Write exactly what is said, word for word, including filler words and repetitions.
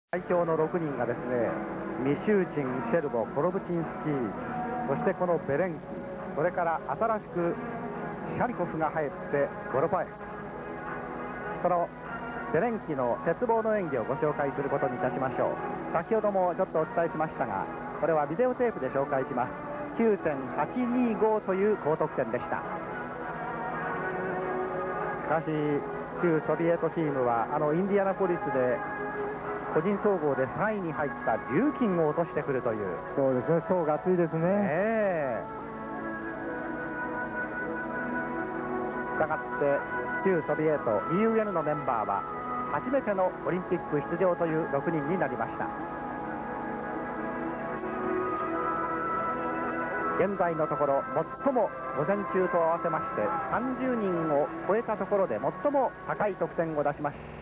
代表のろくにんがですね、ミシューチン、シェルボ、コロブチンスキー、そしてこのベレンキ、それから新しくシャリコフが入ってゴロパエフ、そのベレンキの鉄棒の演技をご紹介することにいたしましょう。先ほどもちょっとお伝えしましたが、これはビデオテープで紹介します。 きゅうてんはちにーご という高得点でした。しかし旧ソビエトチームはあのインディアナポリスで個人総合でさんいに入ったリューキンを落としてくるという。 そうですね、層が厚いですね。 えしたがって旧ソビエト イーユーエヌ のメンバーは初めてのオリンピック出場というろくにんになりました。現在のところ最も午前中と合わせましてさんじゅうにんを超えたところで最も高い得点を出しました。